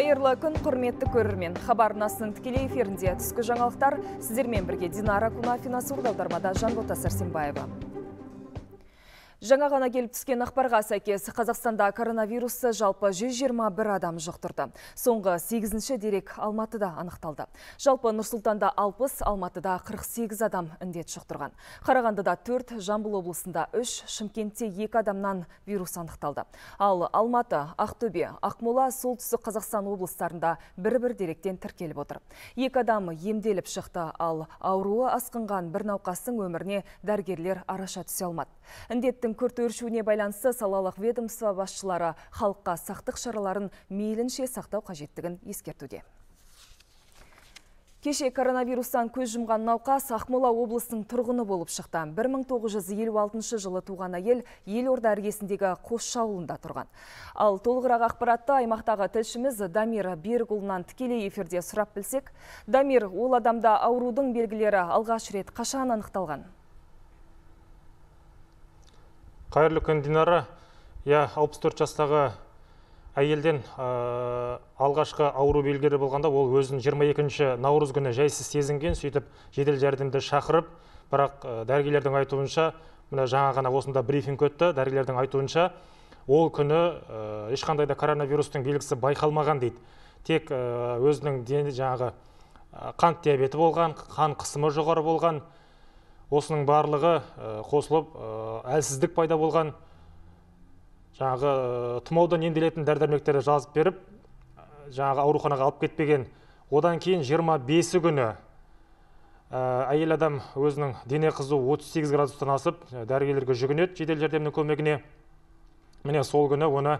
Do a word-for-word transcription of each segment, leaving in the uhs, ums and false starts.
Қайырлы күн, құрметті көрермен. Хабар арнасының тікелей эфирінде түскі жаңалықтар. Сіздермен бірге Динара Кунафина, сурдаудармада Жанбота Сәрсенбаева. Жаңа ғана келіп түскен ақпарға сәйкес Қазақстанда коронавирусты жалпы жүз жиырма бір адам жұқтырды. Соңғы сегізінші дерек Алматыда анықталды. Жалпы Нұрсұлтанда алпыс, Алматыда қырық сегіз адам індет жұқтырған. Қарағандыда төрт, Жамбыл облысында үш, Шымкентте екі адамнан вирус анықталды. Ал Алматы, Ақтөбе, Ақмола, Солтүстік Қазақстан облыстарында бір-бір деректен тіркеліп отыр. Екі адам емделіп шықты, ал ауруы асқынған бір науқастың өміріне дәрігерлер араша түсе алмады. Індеттің күрт өршуіне байланысты салалық ведомство басшылары халыққа сақтық шараларын мейлінше сақтау қажеттігін ескертуде. Кеше коронавирустан көз жұмған науқас Ақмола облысының тұрғыны болып шықты. бір мың тоғыз жүз елу алтыншы жылы туған әйел елорда іргесіндегі Қосшы ауылында тұрған. Ал толығырақ ақпаратты аймақтағы тілшіміз Дамир Берікұлынан тікелей эфирде сұрап білсек. Дамир, ол адамда аурудың белгілері алғаш рет қашан анықталған? Қайырлы күн, Динара. Я алпыс төрт жастағы әйелден ә, алғашқы ауру белгілері болғанда, ол өзін жиырма екінші наурыз күні жайсыз сезінген, сөйтіп жедел жәрдемді шақырып, бірақ ә, дәрігерлердің айтуынша, мына жаңа ғана осында брифинг өтті, дәрігерлердің айтуынша, ол күні ә, ешқандай да коронавирустың белгісі байқалмаған дейді. Тек ә, өзінің дене жаңағы қант диабеті болған, қан қысымы жоғары болған, осының барлығы қосылып әлсіздік пайда болған, жаңағы тұмаудан емделетін дәрі-дәрмектерді жазып беріп, жаңағы ауруханаға алып кетпеген. Одан кейін жиырма бесі күні әйел адам өзінің дене қызуы отыз сегіз градустан асып, дәрігерлерге жүгінеді жедел жәрдемнің көмегіне. Міне сол күні оны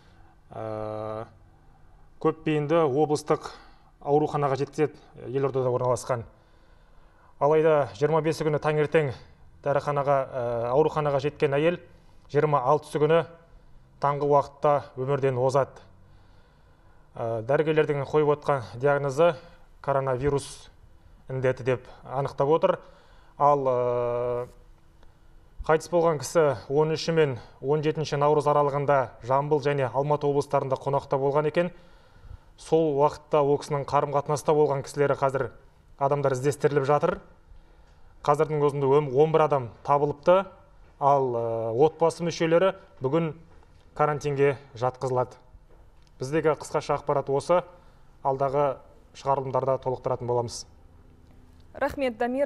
көпбейінді облыстық ауруханаға жеткізеді, елордада орналасқан. Алайда жиырма бесі күні таңертең дәріханаға, ауруханаға жеткен әйел жиырма алтысы күні таңғы уақытта өмірден озады. Дәрігерлердің қойып отқан диагнозы коронавирус індеті деп анықтап отыр. Ал қайтыс болған кісі он үші мен он жетінші наурыз аралығында Жамбыл және Алматы облыстарында қонақта болған екен. Сол уақытта ол кісінің қарым-қатынаста болған кісілері қазір адамдар іздестіріліп жатыр. Қазірдің өзінде он бір адам табылыпты, ал отбасы мүшелері бүгін карантинге жатқызылады. Біздегі қысқаша ақпарат осы, алдағы шығарылымдарда толықтыратын боламыз. Рахмет, Дамир.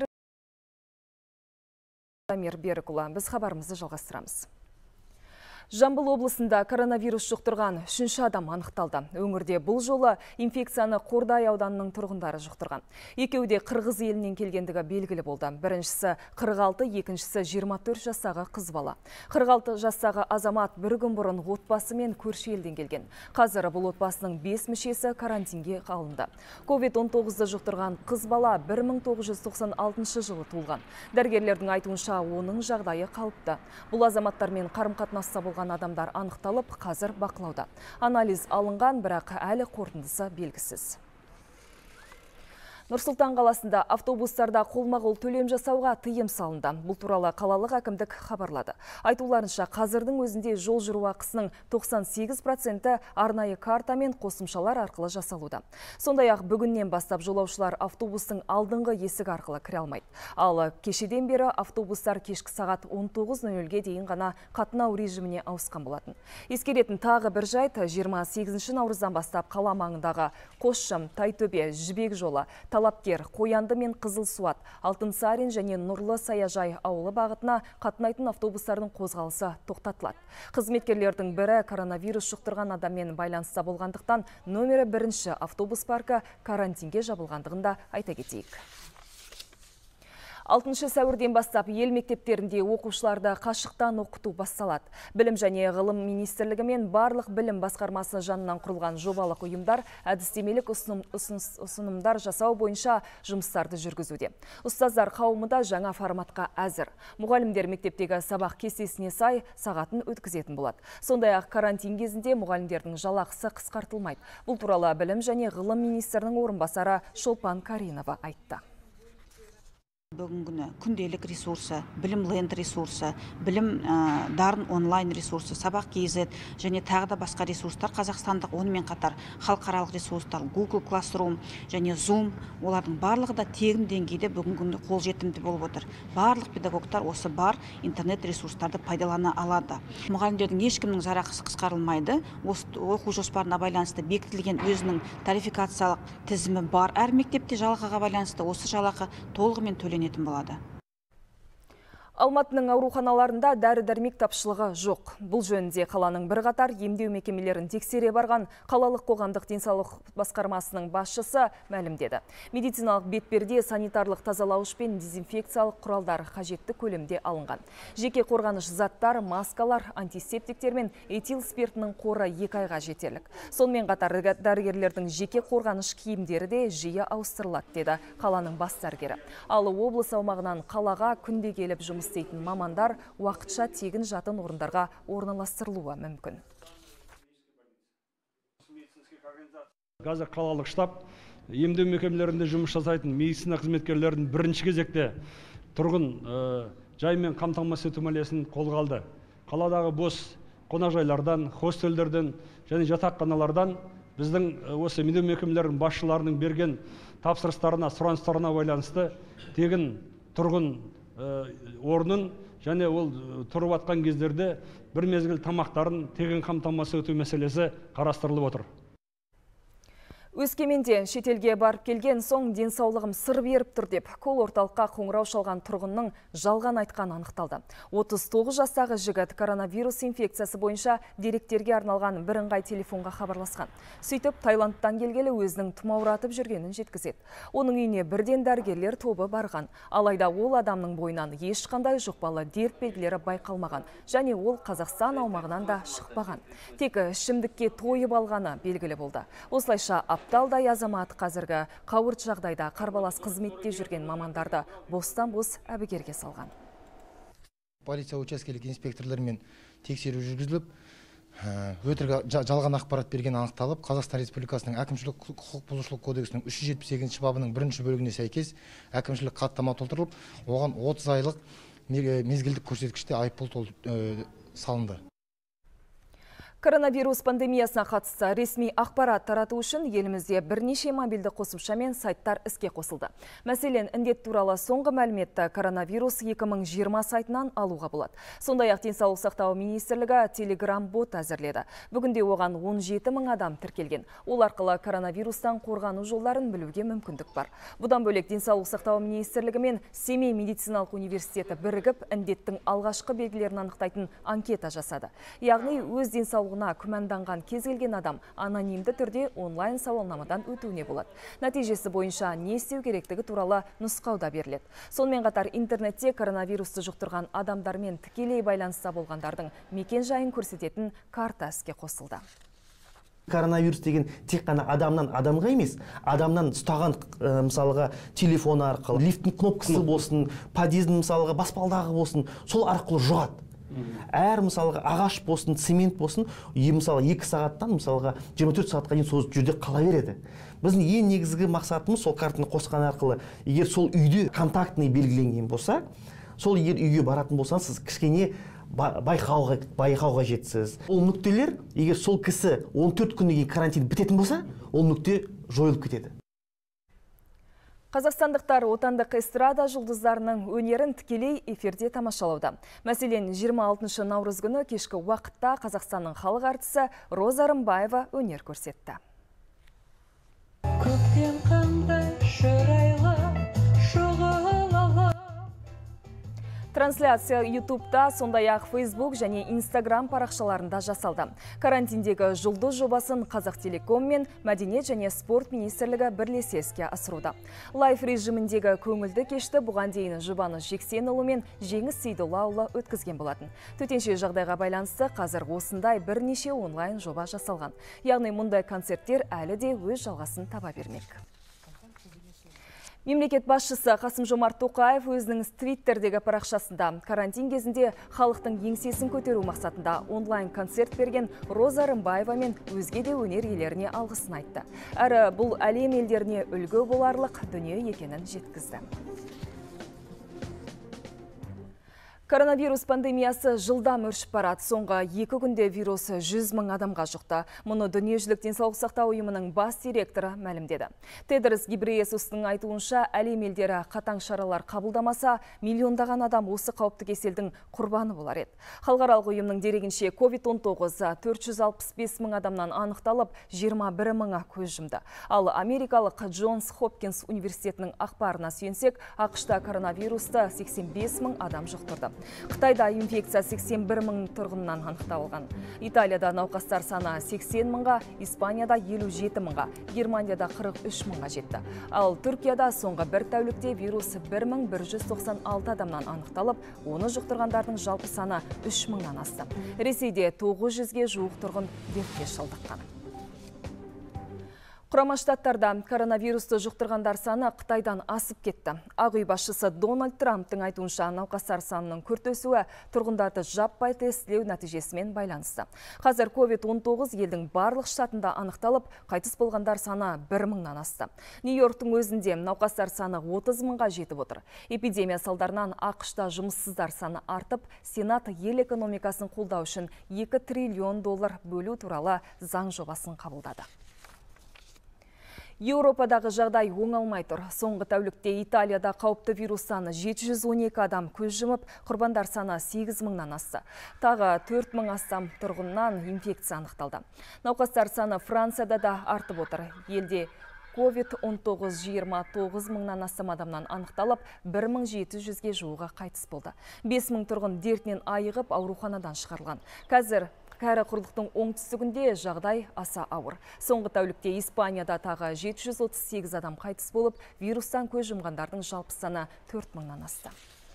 Дамир Берікұлы, біз хабарымызды жалғастырамыз. Жамбыл облысында коронавирус жұқтырған үшінші адам анықталды. Өңірде бұл жолы инфекцияны Қордай ауданының тұрғындары жұқтырған. Екеуі де Қырғыз елінен келгендігі белгілі болды. Біріншісі қырық алты, екіншісі жиырма төрт жастағы қыз бала. қырық алты жастағы азамат бір күн бұрын отбасы мен көрші елден келген. Қазір бұл отбасының бес мүшесі карантинге алынды. ковид он тоғызды жұқтырған қыз бала бір мың тоғыз жүз тоқсан алтыншы жылы туылған. Дәрігерлердің айтуынша оның жағдайы қалыпты. Бұл азаматтармен қарым-қатынаста болған адамдар анықталып, қазір бақылауда. Анализ алынған, бірақ әлі қорытындысы белгісіз. Нұрсұлтан қаласында автобустарда қолма-қол төлем жасауға тыйым салынды. Бұл туралы қалалық әкімдік хабарлады. Айтуларынша, қазірдің өзінде жол жүру ақысының тоқсан сегіз проценті арнайы карта мен қосымшалар арқылы жасалуда. Сондай-ақ бүгіннен бастап жолаушылар автобустың алдыңғы есік арқылы кіре алмайды. Ал кешеден бері автобустар кешкі сағат он тоғыз нөл нөлге дейін ғана қатынау режиміне ауысқан болатын. Ескеретін тағы бір жайт, жиырма сегізінші наурыздан бастап қала маңындағы Қосшы, Тайтөбе, Жібек жолы, Талапкер, Қоянды мен Қызылсуат, Алтынсарин және Нұрлы Саяжай ауылы бағытына қатынайтын автобустардың қозғалысы тоқтатылады. Қызметкерлердің бірі коронавирус жұқтырған адаммен байланыста болғандықтан нөмірі бірінші автобус паркі карантинге жабылғандығын да айта кетейік. алтыншы сәуірден бастап ел мектептерінде оқушыларды қашықтан оқыту басталады. Білім және ғылым министрлігі мен барлық білім басқармасы жанынан құрылған жобалық ұйымдар әдістемелік ұсыным, ұсынымдар жасау бойынша жұмыстарды жүргізуде. Ұстаздар қауымы да жаңа форматқа әзір. Мұғалімдер мектептегі сабақ кестесіне сай сағатын өткізетін болады. Сондай-ақ карантин кезінде мұғалімдердің жалақысы қысқартылмайды. Бұл туралы білім және ғылым министрінің орынбасары Шолпан Каринова айтты. Бүгінгі күнделік ресурсы, білім ленд ресурсы, білім дарын онлайн ресурсы, сабақ кз және тағы да басқа ресурстар қазақстандық, онымен қатар халықаралық ресурстар, Google Classroom және Zoom, олардың барлығы да тегін деңгейде бүгінгі қолжетімді болып отыр. Барлық педагогтар осы бар интернет ресурстарды пайдалана алады. Мұғалімдердің ешкімнің жарақысы қысқарылмайды. Оқу жоспарына байланысты бекітілген өзінің тарификациялық тізімі бар. Әр мектепте жалақыға байланысты осы жалақы толығымен төленетін болады. Алматының ауруханаларында дәрі-дәрмек тапшылығы жоқ. Бұл жөнінде қаланың бірқатар емдеу мекемелерін тексере барған қалалық қоғамдық денсаулық басқармасының басшысы мәлімдеді. Медициналық бетперде, санитарлық тазалауыш пен дезинфекциялық құралдар қажетті көлемде алынған. Жеке қорғаныш заттар, маскалар, антисептиктер мен этил спиртінің қоры екі айға жетерлік. Сонымен қатар дәрігерлердің жеке қорғаныш киімдері де жиі ауыстырылады, деді қаланың бас дәрігері. Ал облыс аумағынан қалаға күнде келіп жұмыс істейтін мамандар уақытша тегін жатын орындарға орналастырылуы мүмкін. Қазір қалалық штаб емдеу мекемелерінде жұмыс жасайтын медицина қызметкерлерінің бірінші кезекте тұрғын жаймен қамтамасыз ету мәселесін қолға алды. Қаладағы бос қонақжайлардан, хостелдерден және жатақханалардан біздің осы емдеу мекемелерінің басшыларының берген тапсырыстарына, сұраныстарына байланысты тегін тұрғын орнын және ол тұрып атқан кездерде бір мезгіл тамақтарын тегін қамтамасыз ету мәселесі қарастырылып отыр. Өскеменде шетелге барып келген соң денсаулығым сыр беріп тұр деп кол орталыққа қоңырау шалған тұрғынның жалған айтқаны анықталды. отыз тоғыз жастағы жігіт коронавирус инфекциясы бойынша деректерге арналған бірыңғай телефонға хабарласқан. Сөйтіп, Таиландтан келгелі өзінің тұмауратып жүргенін жеткізеді. Оның үйіне бірден дәрігерлер тобы барған. Алайда ол адамның бойынан ешқандай жұқпалы дерт белгілері байқалмаған және ол Қазақстан аумағынан да шықпаған. Тек ішімдікке тойып алғаны белгілі болды. Осылайша Апталдай азамат қазіргі қауырт жағдайда қарбалас қызметте жүрген мамандарды бостан-бос әбігерге салған. Полиция учаскелік инспекторлармен тексеру жүргізіліп, өтірік жалған ақпарат берген анықталып, Қазақстан Республикасының әкімшілік құқық бұзушылық кодексінің үш жүз жетпіс сегізінші бабының бірінші бөлігіне сәйкес әкімшілік хаттама толтырылып, оған отыз айлық мезгілдік көрсеткіште айыппұл салынды. Коронавирус пандемиясына қатысты ресми ақпарат тарату үшін елімізде бірнеше мобильді қосымша мен сайттар іске қосылды. Мәселен, індет туралы соңғы мәліметті коронавирус екі мың жиырма сайтынан алуға болады. Сондай-ақ денсаулық сақтау министрлігі телеграм-бот әзірледі. Бүгінде оған он жеті мың адам тіркелген. Ол арқылы коронавирустан қорғану жолдарын білуге мүмкіндік бар. Бұдан бөлек денсаулық сақтау министрлігі мен Семей медициналық университеті бірігіп індеттің алғашқы белгілерін анықтайтын анкета жасады. Яғни өз денсаулығы күмәнданған кез келген адам анонимді түрде онлайн сауалнамадан өтуіне болады. Нәтижесі бойынша не істеу керектігі туралы нұсқауда беріледі. Сонымен қатар интернетте коронавирусты жұқтырған адамдармен тікелей байланыста болғандардың мекен жайын көрсететін карта іске қосылды. Коронавирус деген тек қана адамнан адамға емес, адамнан ұстаған мысалға телефон арқылы, лифттің кнопкасы болсын, подъездің мысалға баспалдағы болсын, сол арқылы жұғады. Әр мысалға ағаш болсын, цемент болсын, мысалы екі сағаттан мысалға жиырма төрт сағатқа дейін сол жерде қала береді. Біздің ең негізгі мақсатымыз сол картаны қосқан арқылы, егер сол үйде контактный белгіленген болса, сол егер үйге баратын болсаңыз, сіз кішкене байқауға, байқауға жетсіз. Ол нүктелер, егер сол кісі он төрт күннен кейін карантин бітетін болса, ол нүкте жойылып кетеді. Қазақстандықтар отандық эстрада жұлдыздарының өнерін тікелей эфирде тамашалауда. Мәселен, жиырма алтыншы наурыз күні кешкі уақытта Қазақстанның халық артисі Роза Рымбаева өнер көрсетті. Көктем қандай шырайлы шұғылалы. Трансляция ютубта, сондай-ақ фейсбук және инстаграм парақшаларында жасалды. Карантиндегі жұлдыз жобасын Қазақтелеком мен Мәдениет және спорт министрлігі бірлесе іске асыруда. Лайф режиміндегі көңілді кешті бұған дейін Жұбаныш Жексенұлы мен Жеңіс Сейдоллаұлы өткізген болатын. Төтенше жағдайға байланысты қазір осындай бірнеше онлайн жоба жасалған. Яғни мұндай концерттер әлі де өз жалғасын таба бермек. Мемлекет басшысы Қасым-Жомарт Тоқаев өзінің твиттердегі парақшасында карантин кезінде халықтың еңсесін көтеру мақсатында онлайн концерт берген Роза Рымбаева мен өзге де өнер иелеріне алғысын айтты. Әрі бұл әлем елдеріне үлгі боларлық дүние екенін жеткізді. Коронавирус пандемиясы жылдам өршіп барады. Соңғы екі күнде вирус жүз мың адамға жұқты. Мұны дүниежүзілік денсаулық сақтау ұйымының бас директоры мәлімдеді. Тедрос Гебрейесустың айтуынша, әлем елдері қатаң шаралар қабылдамаса, миллиондаған адам осы қауіпті кеселдің құрбаны болар еді. Халықаралық ұйымның дерегінше ковид он тоғыз төрт жүз алпыс бес мың адамнан анықталып, жиырма бір мыңы көз жұмды. Ал америкалық Джонс Хопкинс университетінің ақпарына сүйенсек, ақш-та коронавирусты сексен бес мың адам жұқтырды. Қытайда инфекция сексен бір мың тұрғыннан анықталған. Италияда науқастар саны сексен мыңға, Испанияда елу жеті мыңға, Германияда қырық үш мыңға жетті. Ал Түркияда соңғы бір тәулікте вирус бір мың бір жүз тоқсан алты адамнан анықталып, оны жұқтырғандардың жалпы саны үш мыңнан асты. Ресейде тоғыз жүзге жуық тұрғын дертке шалдыққан. Құрама Штаттарда коронавирусты жұқтырғандар саны Қытайдан асып кетті. Ақ үй басшысы Дональд Трамптың айтуынша, науқастар санының күрт өсуі тұрғындарды жаппай тестілеу нәтижесімен байланысты. Қазір ковид он тоғыз елдің барлық штатында анықталып, қайтыс болғандар саны бір мыңнан асты. Нью-Йорктың өзінде науқастар саны отыз мыңға жетіп отыр. Эпидемия салдарынан ақш-та жұмыссыздар саны артып, Сенат ел экономикасын қолдау үшін екі триллион доллар бөлу туралы заң жобасын қабылдады. Еуропадағы жағдай оңалмай тұр. Соңғы тәулікте Италияда қауіпті вирус саны жеті жүз он екі адам көз жұмып, құрбандар саны сегіз мыңнан асты. Тағы төрт мың астам тұрғыннан инфекция анықталды. Науқастар саны Францияда да артып отыр. Елде ковид он тоғыз жиырма тоғыз мыңнан астам адамнан анықталып, бір мың жеті жүзге жуығы қайтыс болды. бес мың тұрғын дертінен айығып, ауруханадан шығарылған. Қазір кәрі құрлықтың оңтүстігінде жағдай аса ауыр. Соңғы тәулікте Испанияда тағы жеті жүз отыз сегіз адам қайтыс болып, вирустан көз жұмғандардың жалпы саны төрт мыңнан асты.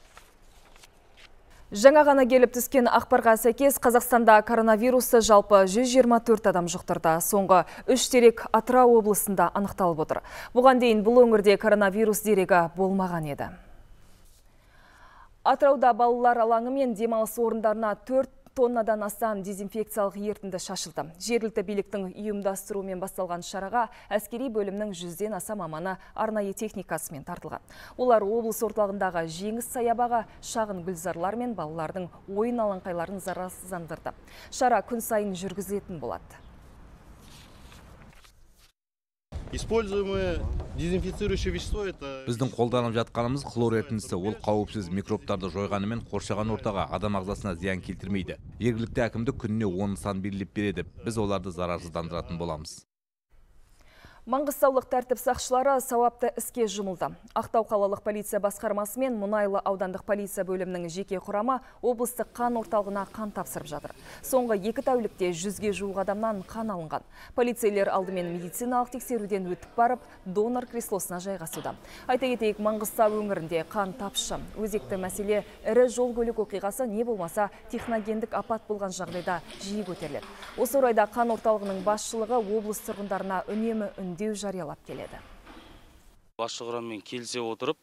Жаңа ғана келіп түскен ақпарға сәйкес, Қазақстанда коронавирусты жалпы жүз жиырма төрт адам жұқтырды. Соңғы үш дерек Атырау облысында анықталып отыр. Бұған дейін бұл өңірде коронавирус дерегі болмаған еді. Атырауда балалар алаңы мен демалыс орындарына төрт тоннадан астам дезинфекциялық ертінді шашылды. Жергілікті биліктің ұйымдастыруымен басталған шараға әскери бөлімнің жүзден аса маманы арнайы техникасымен тартылған. Олар облыс орталығындағы Жеңіс саябағы, шағын гүлзарлар мен балалардың ойын алаңқайларын зарарсыздандырды. Шара күн сайын жүргізілетін болады. Используемое дезинфицирующее вещество это Біздің қолданып жатқанымыз хлор ерітіндісі. Ол қауіпсіз микробтарды жойғанымен қоршаған ортаға, адам ағзасына зиян келтірмейді. Жергілікті әкімдік күніне он нысан белгілеп береді. Біз оларды зарарсыздандыратын боламыз. Маңғыстаулық тәртіп сақшылары сауапты іске жұмылды. Ақтау қалалық полиция басқармасы мен Мұнайлы аудандық полиция бөлімінің жеке құрамы облыстық қан орталығына қан тапсырып жатыр. Соңғы екі тәулікте жүзге жуық адамнан қан алынған. Полицейлер алдымен медициналық тексеруден өтіп барып, донор креслосына жайғасуда. Айта кетейік, Маңғыстау өңірінде қан тапшы. Өзекті мәселе ірі жол көлік оқиғасы не болмаса техногендік апат болған жағдайда жиі көтеріледі. Осы орайда қан орталығының басшылығы облыс тұрғындарына үнемі үндеу жариялап келеді. Басшы құраммен келісе отырып,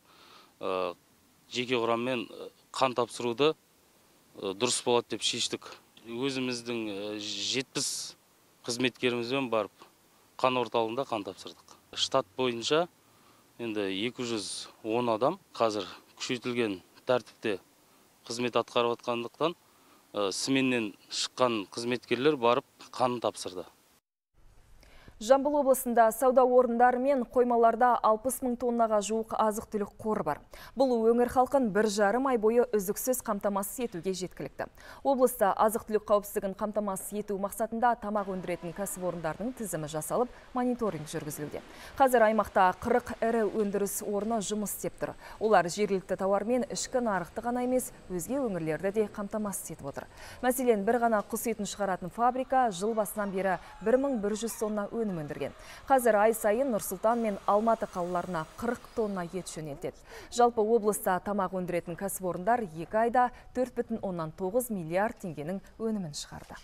жеке құраммен қан тапсыруды дұрыс болады деп шештік. Өзіміздің жетпіс қызметкерімізбен барып, қан орталығында қан тапсырдық. Штат бойынша енді екі жүз он адам қазір күшейтілген тәртіпте қызмет атқарып атқандықтан сменнен шыққан қызметкерлер барып қан тапсырды. Жамбыл облысында сауда орындары мен қоймаларда алпыс мың тоннаға жуық азық-түлік қоры бар. Бұл өңір халқын бір жарым ай бойы үздіксіз қамтамасыз етуге жеткілікті. Облыста азық-түлік қауіпсіздігін қамтамасыз ету мақсатында тамақ өндіретін кәсіпорындардың тізімі жасалып, мониторинг жүргізілуде. Қазір аймақта қырық ірі өндіріс орны жұмыс істеп тұр. Олар жергілікті тауар мен ішкі нарықты ғана емес, өзге өңірлерді де қамтамасыз етіп отыр. Мәселен, бір ғана құс етін шығаратын фабрика жыл басынан бері бір мың бір жүз тонна өнім өндірген. Қазір ай сайын Нұр-Сұлтан мен Алматы қалаларына қырық тонна ет жөнелтеді. Жалпы облыста тамақ өндіретін кәсіпорындар екі айда төрт бүтін оннан тоғыз миллиард теңгенің өнімін шығарды.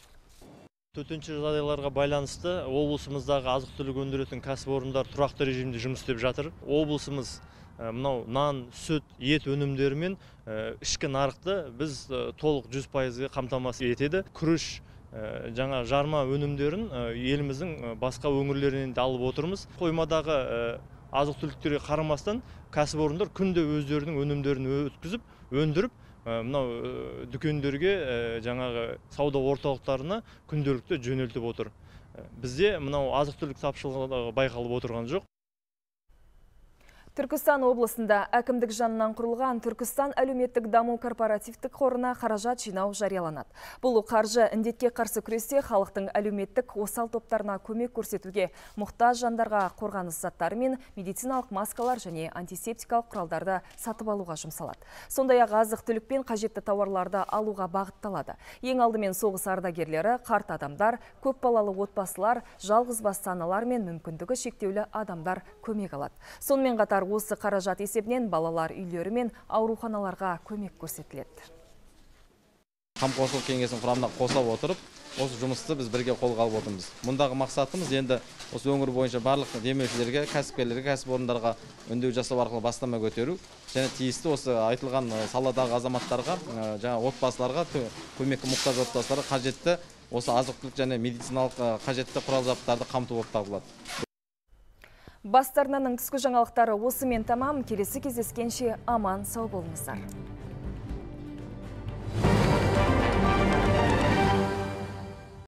Төтенше жағдайларға байланысты облысымыздағы азық-түлік өндіретін кәсіпорындар тұрақты режимде жұмыс істеп жатыр. Облысымыз мынау нан, сүт, ет өнімдерімен ішкі нарықты біз толық жүз пайыз қамтамасыз етеді. Күріш, жаңа жарма өнімдерін еліміздің басқа өңірлерінен де алып отырмыз. Қоймадағы азық-түліктерге қарамастан кәсіпорындар күнде өздерінің өнімдерін өткізіп, өндіріп, мынау дүкендерге жаңағы сауда орталықтарына күнделікті жөнелтіп отыр. Бізде мынау азық-түлік тапшылығы байқалып отырған жоқ. Түркістан облысында әкімдік жанынан құрылған Түркістан әлеуметтік даму корпоративтік қорына қаражат жинау жарияланады. Бұл қаржы індетке қарсы күресте халықтың әлеуметтік осал топтарына көмек көрсетуге, мұқтаж жандарға қорғаныс заттары мен медициналық маскалар және антисептикалық құралдарды сатып алуға жұмсалады. Сондай-ақ азық-түлік пен қажетті тауарларды алуға бағытталады. Ең алдымен соғыс ардагерлері, қарт адамдар, көпбалалы отбасылар, жалғызбасты аналар мен мүмкіндігі шектеулі адамдар көмек алады. Сонымен қатар осы қаражат есебінен балалар үйлері мен ауруханаларға көмек көрсетіледі. Қамқоршылық кеңесінің құрамына қоса отырып, осы жұмысты біз бірге қолға алып отырмыз. Мұндағы мақсатымыз енді осы өңір бойынша барлық демеушілерге, кәсіпкерлерге, кәсіпорындарға үндеу жасау арқылы бастама көтеру және тиісті осы айтылған саладағы азаматтарға, жаңа отбасыларға, көмекке мұқтаж отбасыларға қажетті осы азық-түлік және медициналық қажетті құрал жабдықтарды қамту болып табылады. Бастарынан түскі жаңалықтары осымен тамам. Келесі кездескенше аман сау болыңыздар.